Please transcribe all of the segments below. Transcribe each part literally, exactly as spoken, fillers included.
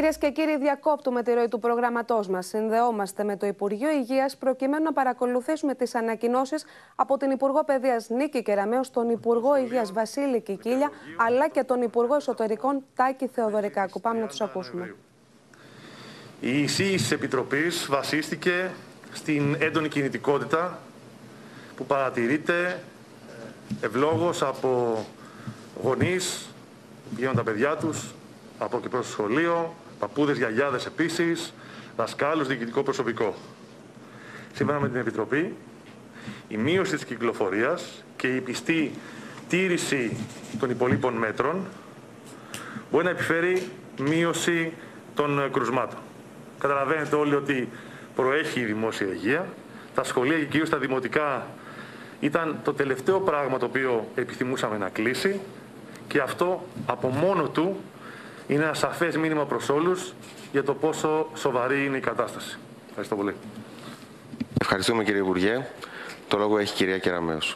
Κυρίες και κύριοι, διακόπτουμε τη ροή του προγράμματός μας. Συνδεόμαστε με το Υπουργείο Υγείας προκειμένου να παρακολουθήσουμε τις ανακοινώσεις από την Υπουργό Παιδείας Νίκη Κεραμέως, τον Υπουργό Υγείας Βασίλη Κικίλια, αλλά και τον Υπουργό Εσωτερικών Τάκη Θεοδωρικάκου. Πάμε να τους ακούσουμε. Η εισήγηση της Επιτροπής βασίστηκε στην έντονη κινητικότητα που παρατηρείται ευλόγως από γονείς που πηγαίνουν τα παιδιά τους από και προς το σχολείο, παππούδες, γιαγιάδες επίσης, δασκάλους, διοικητικό προσωπικό. Σύμφωνα με την Επιτροπή, η μείωση της κυκλοφορίας και η πιστή τήρηση των υπολείπων μέτρων μπορεί να επιφέρει μείωση των κρουσμάτων. Καταλαβαίνετε όλοι ότι προέχει η δημόσια υγεία. Τα σχολεία και κυρίως τα δημοτικά ήταν το τελευταίο πράγμα το οποίο επιθυμούσαμε να κλείσει και αυτό από μόνο του είναι ένα σαφές μήνυμα προς όλους για το πόσο σοβαρή είναι η κατάσταση. Ευχαριστώ πολύ. Ευχαριστούμε, κύριε Υπουργέ. Το λόγο έχει η κυρία Κεραμέως.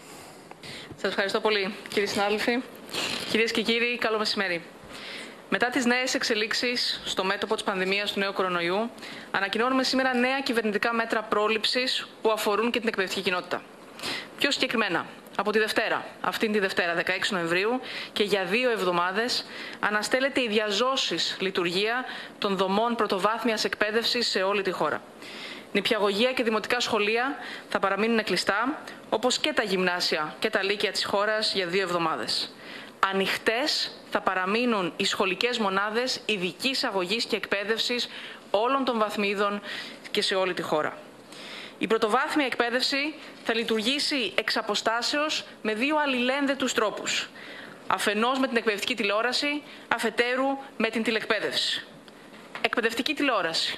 Σας ευχαριστώ πολύ, κύριοι συνάδελφοι. Κυρίες και κύριοι, καλό μεσημέρι. Μετά τις νέες εξελίξεις στο μέτωπο της πανδημίας του νέου κορονοϊού, ανακοινώνουμε σήμερα νέα κυβερνητικά μέτρα πρόληψης που αφορούν και την εκπαιδευτική κοινότητα. Πιο συγκεκριμένα, από τη Δευτέρα, αυτήν τη Δευτέρα, δεκαέξι Νοεμβρίου, και για δύο εβδομάδες αναστέλλεται η διαζώσης λειτουργία των δομών πρωτοβάθμιας εκπαίδευσης σε όλη τη χώρα. Νηπιαγωγεία και δημοτικά σχολεία θα παραμείνουν κλειστά, όπως και τα γυμνάσια και τα λύκεια της χώρας για δύο εβδομάδες. Ανοιχτές θα παραμείνουν οι σχολικές μονάδες ειδικής αγωγής και εκπαίδευσης όλων των βαθμίδων και σε όλη τη χώρα. Η πρωτοβάθμια εκπαίδευση θα λειτουργήσει εξ αποστάσεως με δύο αλληλένδετους τρόπους. Αφενός με την εκπαιδευτική τηλεόραση, αφετέρου με την τηλεκπαίδευση. Εκπαιδευτική τηλεόραση.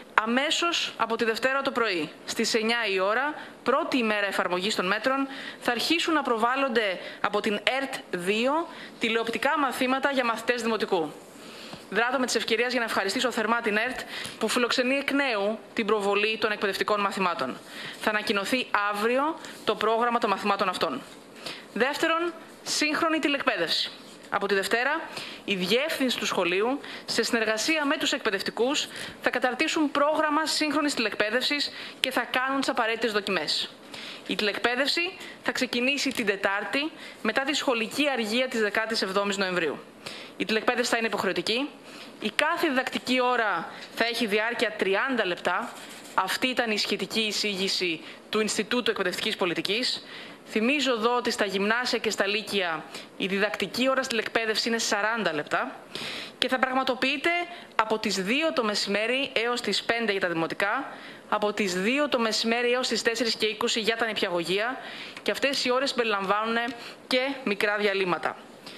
Αμέσως από τη Δευτέρα το πρωί, στις εννιά η ώρα, πρώτη ημέρα εφαρμογής των μέτρων, θα αρχίσουν να προβάλλονται από την ΕΡΤ δύο τηλεοπτικά μαθήματα για μαθητές δημοτικού. Δράτω με τις ευκαιρίες για να ευχαριστήσω θερμά την ΕΡΤ που φιλοξενεί εκ νέου την προβολή των εκπαιδευτικών μαθημάτων. Θα ανακοινωθεί αύριο το πρόγραμμα των μαθημάτων αυτών. Δεύτερον, σύγχρονη τηλεκπαίδευση. Από τη Δευτέρα, η διεύθυνση του σχολείου, σε συνεργασία με τους εκπαιδευτικούς, θα καταρτήσουν πρόγραμμα σύγχρονης τηλεκπαίδευσης και θα κάνουν τις απαραίτητες δοκιμές. Η τηλεκπαίδευση θα ξεκινήσει την Τετάρτη μετά τη σχολική αργία της δεκάτης εβδόμης Νοεμβρίου. Η τηλεκπαίδευση θα είναι υποχρεωτική. Η κάθε διδακτική ώρα θα έχει διάρκεια τριάντα λεπτά. Αυτή ήταν η σχετική εισήγηση του Ινστιτούτου Εκπαιδευτικής Πολιτικής. Θυμίζω εδώ ότι στα γυμνάσια και στα λύκεια η διδακτική ώρα στη τηλεκπαίδευση είναι σαράντα λεπτά και θα πραγματοποιείται από τις δύο το μεσημέρι έως τις πέντε για τα δημοτικά, από τις δύο το μεσημέρι έως τις τέσσερις και είκοσι για τα νηπιαγωγεία και αυτές οι ώρες περιλαμβάνουν και μικρά διαλύματα.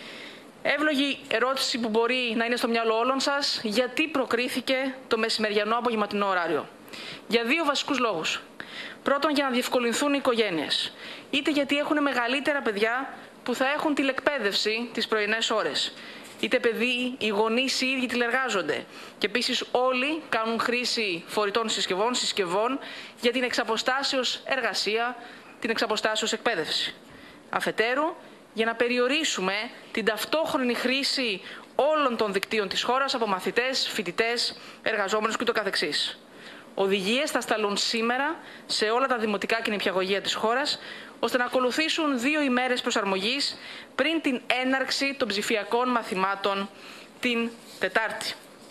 Εύλογη ερώτηση που μπορεί να είναι στο μυαλό όλων σας, γιατί προκρίθηκε το μεσημεριανό απογευματινό ωράριο. Για δύο βασικούς λόγους. Πρώτον, για να διευκολυνθούν οι οικογένειες. Είτε γιατί έχουν μεγαλύτερα παιδιά που θα έχουν τηλεκπαίδευση τις πρωινές ώρες. Είτε επειδή οι γονείς οι ίδιοι τηλεργάζονται. Και επίσης όλοι κάνουν χρήση φορητών συσκευών, συσκευών για την εξαποστάσεως εργασία, την εξαποστάσεως εκπαίδευση. Αφετέρου, για να περιορίσουμε την ταυτόχρονη χρήση όλων των δικτύων της χώρας από μαθητές, φοιτητές, εργαζόμενους κ.ο.κ. Οδηγίες θα σταλούν σήμερα σε όλα τα δημοτικά και νηπιαγωγεία της χώρας, ώστε να ακολουθήσουν δύο ημέρες προσαρμογής πριν την έναρξη των ψηφιακών μαθημάτων την Τετάρτη.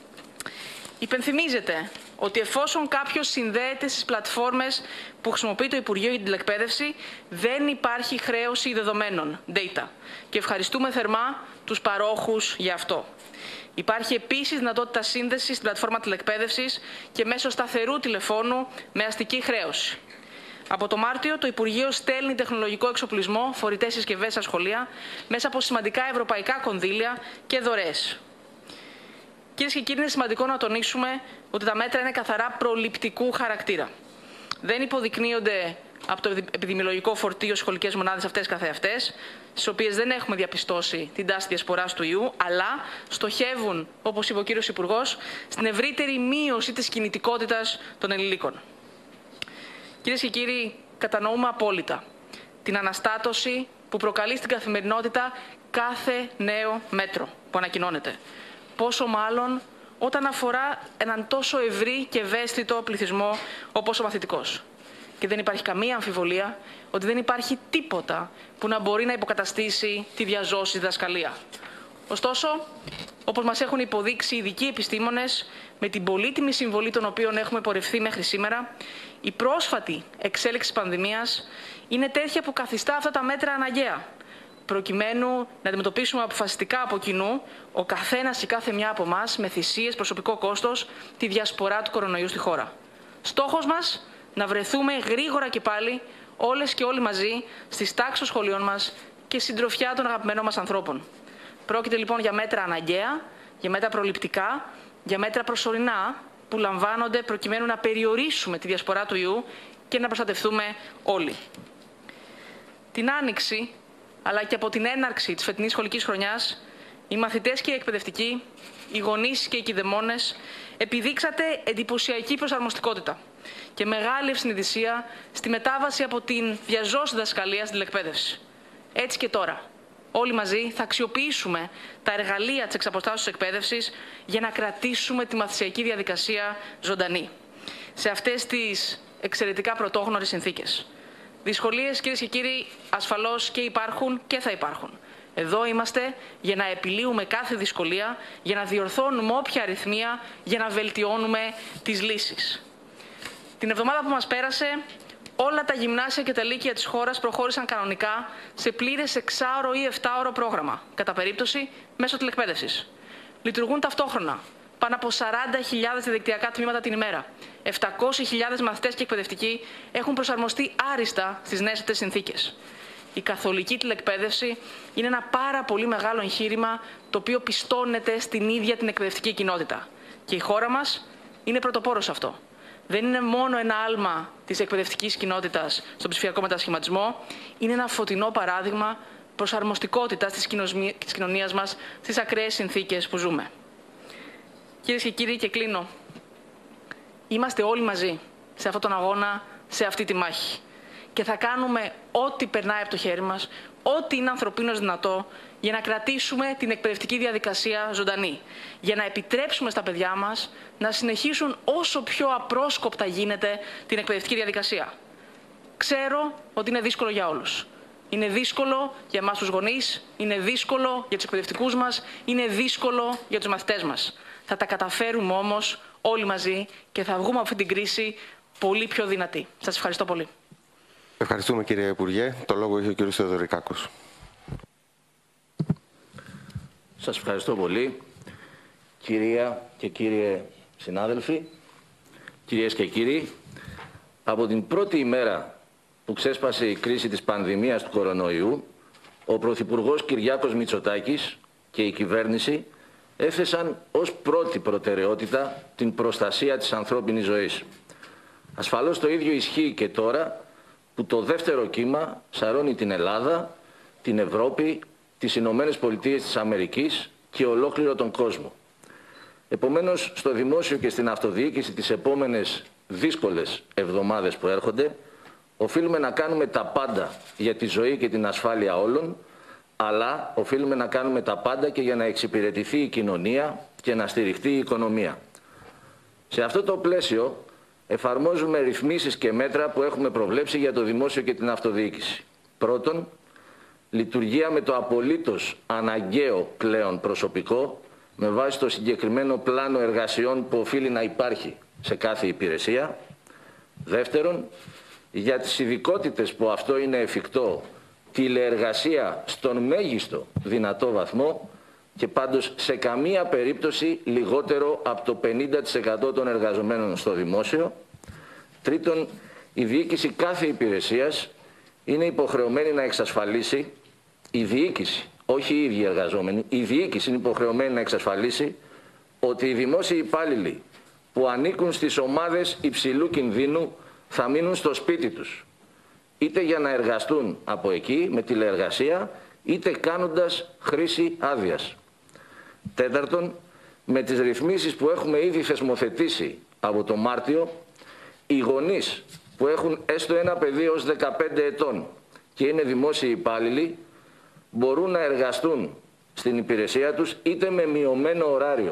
Υπενθυμίζεται ότι εφόσον κάποιος συνδέεται στις πλατφόρμες που χρησιμοποιεί το Υπουργείο για την Τηλεκπαίδευση, δεν υπάρχει χρέωση δεδομένων, data. Και ευχαριστούμε θερμά τους παρόχους για αυτό. Υπάρχει επίσης δυνατότητα σύνδεσης στην πλατφόρμα τηλεκπαίδευσης και μέσω σταθερού τηλεφώνου με αστική χρέωση. Από το Μάρτιο, το Υπουργείο στέλνει τεχνολογικό εξοπλισμό, φορητές συσκευές στα σχολεία, μέσα από σημαντικά ευρωπαϊκά κονδύλια και δωρεές. Κυρίες και κύριοι, είναι σημαντικό να τονίσουμε ότι τα μέτρα είναι καθαρά προληπτικού χαρακτήρα. Δεν υποδεικνύονται από το επιδημιολογικό φορτίο σχολικές μονάδες αυτές καθεαυτές, στις οποίες δεν έχουμε διαπιστώσει την τάση διασποράς του ιού, αλλά στοχεύουν, όπως είπε ο κύριος Υπουργός, στην ευρύτερη μείωση της κινητικότητας των ενηλίκων. Κυρίες και κύριοι, κατανοούμε απόλυτα την αναστάτωση που προκαλεί στην καθημερινότητα κάθε νέο μέτρο που ανακοινώνεται. Πόσο μάλλον όταν αφορά έναν τόσο ευρύ και ευαίσθητο πληθυσμό όπως ο μαθητικός. Και δεν υπάρχει καμία αμφιβολία ότι δεν υπάρχει τίποτα που να μπορεί να υποκαταστήσει τη διαζώση διδασκαλία. Ωστόσο, όπως μας έχουν υποδείξει οι ειδικοί επιστήμονες, με την πολύτιμη συμβολή των οποίων έχουμε πορευθεί μέχρι σήμερα, η πρόσφατη εξέλιξη της πανδημίας είναι τέτοια που καθιστά αυτά τα μέτρα αναγκαία, προκειμένου να αντιμετωπίσουμε αποφασιστικά από κοινού, ο καθένας ή κάθε μια από εμάς, με θυσίες, προσωπικό κόστος, τη διασπορά του κορονοϊού στη χώρα. Στόχος μας, να βρεθούμε γρήγορα και πάλι, όλες και όλοι μαζί, στις τάξεις των σχολείων μας και συντροφιά των αγαπημένων μας ανθρώπων. Πρόκειται λοιπόν για μέτρα αναγκαία, για μέτρα προληπτικά, για μέτρα προσωρινά που λαμβάνονται προκειμένου να περιορίσουμε τη διασπορά του ιού και να προστατευτούμε όλοι. Την Άνοιξη, αλλά και από την έναρξη της φετινής σχολικής χρονιάς, οι μαθητές και οι εκπαιδευτικοί, οι γονείς και οι κηδεμόνες επιδείξατε εντυπωσιακή προσαρμοστικότητα και μεγάλη ευσυνειδησία στη μετάβαση από την διαζώση διδασκαλία στην εκπαίδευση. Έτσι και τώρα, όλοι μαζί θα αξιοποιήσουμε τα εργαλεία της εξαποστάσεως εκπαίδευσης για να κρατήσουμε τη μαθησιακή διαδικασία ζωντανή σε αυτές τις εξαιρετικά πρωτόγνωρες συνθήκες. Δυσκολίες, κυρίες και κύριοι, ασφαλώς και υπάρχουν και θα υπάρχουν. Εδώ είμαστε για να επιλύουμε κάθε δυσκολία, για να διορθώνουμε όποια αριθμία, για να βελτιώνουμε τις λύσεις. Την εβδομάδα που μας πέρασε, όλα τα γυμνάσια και τα λύκεια της χώρας προχώρησαν κανονικά σε πλήρες εξάωρο ή εφτάωρο πρόγραμμα, κατά περίπτωση μέσω τηλεκπαίδευσης. Λειτουργούν ταυτόχρονα πάνω από σαράντα χιλιάδες διαδικτυακά τμήματα την ημέρα. επτακόσιες χιλιάδες μαθητές και εκπαιδευτικοί έχουν προσαρμοστεί άριστα στις νέες αυτές συνθήκες. Η καθολική τηλεκπαίδευση είναι ένα πάρα πολύ μεγάλο εγχείρημα το οποίο πιστώνεται στην ίδια την εκπαιδευτική κοινότητα. Και η χώρα μας είναι πρωτοπόρος σε αυτό. Δεν είναι μόνο ένα άλμα της εκπαιδευτικής κοινότητας στον ψηφιακό μετασχηματισμό, είναι ένα φωτεινό παράδειγμα προσαρμοστικότητας της κοινωνίας μας στις ακραίες συνθήκες που ζούμε. Κυρίες και κύριοι, και κλείνω. Είμαστε όλοι μαζί σε αυτόν τον αγώνα, σε αυτή τη μάχη. Και θα κάνουμε ό,τι περνάει από το χέρι μας, ό,τι είναι ανθρωπίνως δυνατό, για να κρατήσουμε την εκπαιδευτική διαδικασία ζωντανή. Για να επιτρέψουμε στα παιδιά μας να συνεχίσουν όσο πιο απρόσκοπτα γίνεται την εκπαιδευτική διαδικασία. Ξέρω ότι είναι δύσκολο για όλους. Είναι δύσκολο για εμάς τους γονείς, είναι δύσκολο για τους εκπαιδευτικούς μας, είναι δύσκολο για τους μαθητές μας. Θα τα καταφέρουμε όμως όλοι μαζί και θα βγούμε από αυτή την κρίση πολύ πιο δυνατοί. Σας ευχαριστώ πολύ. Ευχαριστούμε, κύριε Υπουργέ. Το λόγο έχει ο κύριος Θεοδωρικάκος. Σας ευχαριστώ πολύ. Κυρία και κύριε συνάδελφοι, κυρίες και κύριοι, από την πρώτη ημέρα που ξέσπασε η κρίση της πανδημίας του κορονοϊού, ο Πρωθυπουργός Κυριάκος Μητσοτάκης και η κυβέρνηση έθεσαν ως πρώτη προτεραιότητα την προστασία της ανθρώπινης ζωής. Ασφαλώς το ίδιο ισχύει και τώρα που το δεύτερο κύμα σαρώνει την Ελλάδα, την Ευρώπη, τις Ηνωμένες Πολιτείες της Αμερικής και ολόκληρο τον κόσμο. Επομένως, στο δημόσιο και στην αυτοδιοίκηση τις επόμενες δύσκολες εβδομάδες που έρχονται, οφείλουμε να κάνουμε τα πάντα για τη ζωή και την ασφάλεια όλων, αλλά οφείλουμε να κάνουμε τα πάντα και για να εξυπηρετηθεί η κοινωνία και να στηριχτεί η οικονομία. Σε αυτό το πλαίσιο εφαρμόζουμε ρυθμίσεις και μέτρα που έχουμε προβλέψει για το δημόσιο και την αυτοδιοίκηση. Πρώτον, λειτουργία με το απολύτως αναγκαίο πλέον προσωπικό με βάση το συγκεκριμένο πλάνο εργασιών που οφείλει να υπάρχει σε κάθε υπηρεσία. Δεύτερον, για τις ειδικότητες που αυτό είναι εφικτό, τηλεεργασία στον μέγιστο δυνατό βαθμό και πάντως σε καμία περίπτωση λιγότερο από το πενήντα τοις εκατό των εργαζομένων στο δημόσιο. Τρίτον, η διοίκηση κάθε υπηρεσίας είναι υποχρεωμένη να εξασφαλίσει, η διοίκηση, όχι οι ίδιοι εργαζόμενοι, η διοίκηση είναι υποχρεωμένη να εξασφαλίσει ότι οι δημόσιοι υπάλληλοι που ανήκουν στις ομάδες υψηλού κινδύνου θα μείνουν στο σπίτι τους, είτε για να εργαστούν από εκεί με τηλεεργασία, είτε κάνοντας χρήση άδειας. Τέταρτον, με τις ρυθμίσεις που έχουμε ήδη θεσμοθετήσει από το Μάρτιο, οι γονείς που έχουν έστω ένα παιδί ως δεκαπέντε ετών και είναι δημόσιοι υπάλληλοι μπορούν να εργαστούν στην υπηρεσία τους είτε με μειωμένο ωράριο,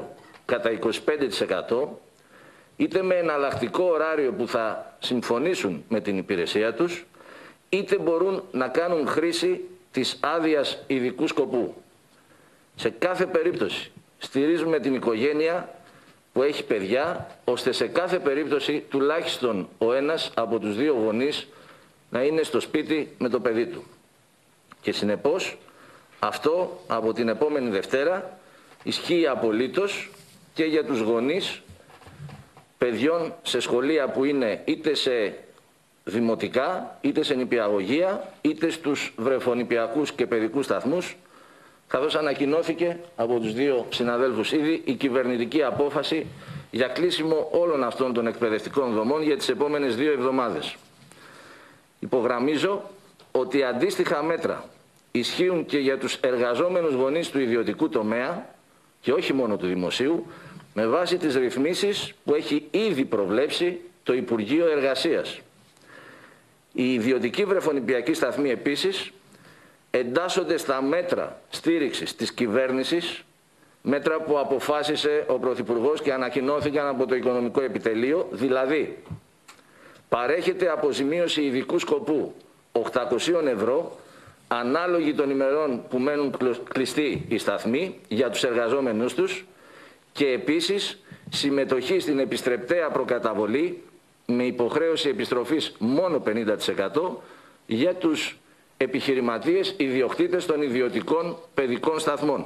κατά είκοσι πέντε τοις εκατό, είτε με εναλλακτικό ωράριο που θα συμφωνήσουν με την υπηρεσία τους, είτε μπορούν να κάνουν χρήση της άδειας ειδικού σκοπού. Σε κάθε περίπτωση στηρίζουμε την οικογένεια που έχει παιδιά, ώστε σε κάθε περίπτωση τουλάχιστον ο ένας από τους δύο γονείς να είναι στο σπίτι με το παιδί του. Και συνεπώς αυτό από την επόμενη Δευτέρα ισχύει απολύτως και για τους γονείς παιδιών σε σχολεία που είναι είτε σε δημοτικά, είτε σε νηπιαγωγεία, είτε στους βρεφονηπιακούς και παιδικούς σταθμούς, καθώς ανακοινώθηκε από τους δύο συναδέλφους ήδη η κυβερνητική απόφαση για κλείσιμο όλων αυτών των εκπαιδευτικών δομών για τις επόμενες δύο εβδομάδες. Υπογραμμίζω ότι αντίστοιχα μέτρα ισχύουν και για τους εργαζόμενους γονείς του ιδιωτικού τομέα και όχι μόνο του δημοσίου, με βάση τις ρυθμίσεις που έχει ήδη προβλέψει το Υπουργείο Εργασίας. Οι ιδιωτικοί βρεφονηπιακοί σταθμοί επίσης εντάσσονται στα μέτρα στήριξης της κυβέρνησης, μέτρα που αποφάσισε ο Πρωθυπουργός και ανακοινώθηκαν από το Οικονομικό Επιτελείο, δηλαδή παρέχεται αποζημίωση ειδικού σκοπού οκτακόσια ευρώ ανάλογη των ημερών που μένουν κλειστοί οι σταθμοί για τους εργαζόμενους τους και επίσης συμμετοχή στην επιστρεπτέα προκαταβολή με υποχρέωση επιστροφής μόνο πενήντα τοις εκατό για τους επιχειρηματίες ιδιοκτήτες των ιδιωτικών παιδικών σταθμών.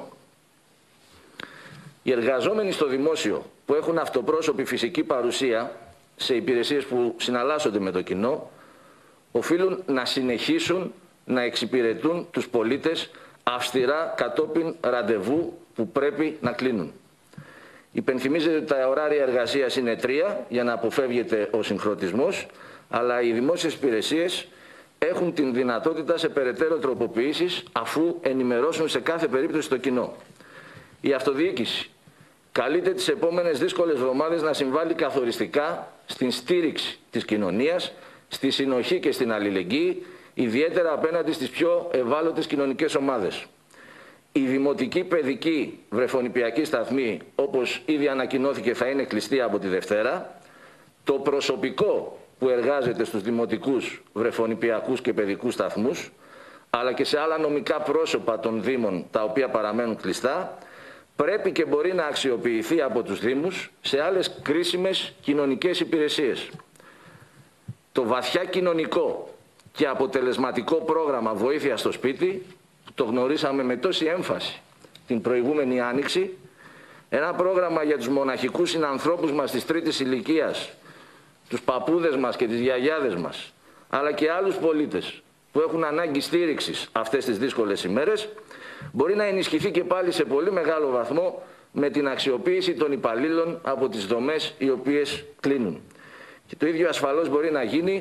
Οι εργαζόμενοι στο δημόσιο που έχουν αυτοπρόσωπη φυσική παρουσία σε υπηρεσίες που συναλλάσσονται με το κοινό οφείλουν να συνεχίσουν να εξυπηρετούν τους πολίτες αυστηρά κατόπιν ραντεβού που πρέπει να κλείνουν. Υπενθυμίζεται ότι τα ωράρια εργασίας είναι τρία για να αποφεύγεται ο συγχρονισμός, αλλά οι δημόσιες υπηρεσίες έχουν την δυνατότητα σε περαιτέρω τροποποιήσεις αφού ενημερώσουν σε κάθε περίπτωση το κοινό. Η αυτοδιοίκηση καλείται τις επόμενες δύσκολες εβδομάδες να συμβάλλει καθοριστικά στην στήριξη της κοινωνίας, στη συνοχή και στην αλληλεγγύη, ιδιαίτερα απέναντι στις πιο ευάλωτες κοινωνικές ομάδες. Η δημοτική παιδική βρεφονηπιακή σταθμή, όπως ήδη ανακοινώθηκε, θα είναι κλειστή από τη Δευτέρα. Το προσωπικό που εργάζεται στους δημοτικούς βρεφονηπιακούς και παιδικούς σταθμούς, αλλά και σε άλλα νομικά πρόσωπα των Δήμων, τα οποία παραμένουν κλειστά, πρέπει και μπορεί να αξιοποιηθεί από τους Δήμους σε άλλες κρίσιμες κοινωνικές υπηρεσίες. Το βαθιά κοινωνικό και αποτελεσματικό πρόγραμμα βοήθεια στο σπίτι, το γνωρίσαμε με τόση έμφαση την προηγούμενη Άνοιξη, ένα πρόγραμμα για τους μοναχικούς συνανθρώπους μας της τρίτης ηλικίας, τους παππούδες μας και τις γιαγιάδες μας, αλλά και άλλους πολίτες που έχουν ανάγκη στήριξης αυτές τις δύσκολες ημέρες, μπορεί να ενισχυθεί και πάλι σε πολύ μεγάλο βαθμό με την αξιοποίηση των υπαλλήλων από τις δομές οι οποίες κλείνουν. Και το ίδιο ασφαλώς μπορεί να γίνει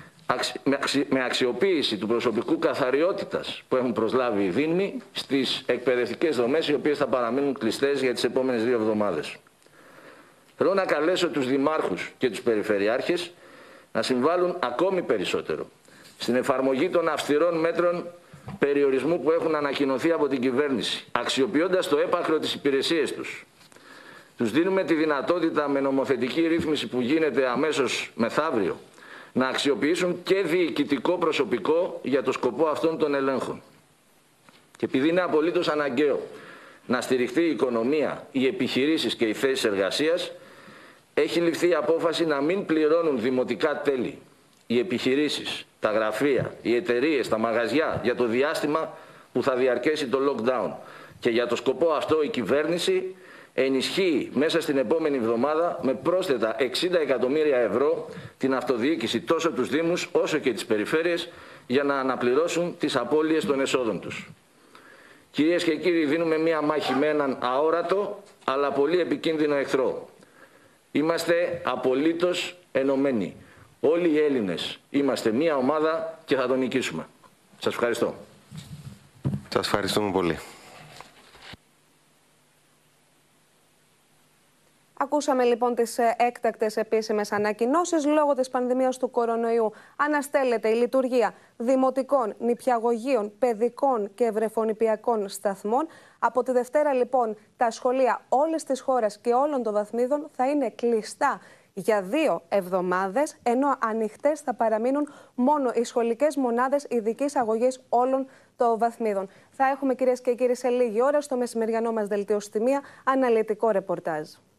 με αξιοποίηση του προσωπικού καθαριότητας που έχουν προσλάβει οι Δήμοι στις εκπαιδευτικές δομές οι οποίες θα παραμείνουν κλειστές για τις επόμενες δύο εβδομάδες. Θέλω να καλέσω τους δημάρχους και τους περιφερειάρχες να συμβάλλουν ακόμη περισσότερο στην εφαρμογή των αυστηρών μέτρων περιορισμού που έχουν ανακοινωθεί από την κυβέρνηση, αξιοποιώντας το έπακρο τις υπηρεσίες τους. Τους δίνουμε τη δυνατότητα με νομοθετική ρύθμιση που γίνεται αμέσως μεθαύριο να αξιοποιήσουν και διοικητικό προσωπικό για το σκοπό αυτών των ελέγχων. Και επειδή είναι απολύτως αναγκαίο να στηριχθεί η οικονομία, οι επιχειρήσεις και οι θέσεις εργασίας, έχει ληφθεί η απόφαση να μην πληρώνουν δημοτικά τέλη οι επιχειρήσεις, τα γραφεία, οι εταιρείες, τα μαγαζιά για το διάστημα που θα διαρκέσει το lockdown. Και για το σκοπό αυτό η κυβέρνηση ενισχύει μέσα στην επόμενη εβδομάδα με πρόσθετα εξήντα εκατομμύρια ευρώ την αυτοδιοίκηση, τόσο τους Δήμους όσο και τις περιφέρειες, για να αναπληρώσουν τις απώλειες των εσόδων τους. Κυρίες και κύριοι, δίνουμε μία μάχη με έναν αόρατο αλλά πολύ επικίνδυνο εχθρό. Είμαστε απολύτως ενωμένοι. Όλοι οι Έλληνες είμαστε μία ομάδα και θα τον νικήσουμε. Σας ευχαριστώ. Σας ευχαριστούμε πολύ. Ακούσαμε λοιπόν τις έκτακτες επίσημες ανακοινώσεις. Λόγω της πανδημίας του κορονοϊού αναστέλλεται η λειτουργία δημοτικών, νηπιαγωγείων, παιδικών και ευρεφονηπιακών σταθμών. Από τη Δευτέρα λοιπόν τα σχολεία όλης της χώρας και όλων των βαθμίδων θα είναι κλειστά για δύο εβδομάδες, ενώ ανοιχτές θα παραμείνουν μόνο οι σχολικές μονάδες ειδικής αγωγής όλων των βαθμίδων. Θα έχουμε, κυρίες και κύριοι, σε λίγη ώρα στο μεσημεριανό μας δελτίο στη μία αναλυτικό ρεπορτάζ.